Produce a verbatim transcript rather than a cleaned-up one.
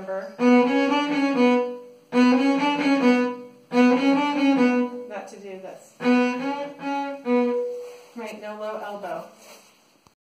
remember. Not to do this. Right, no low elbow.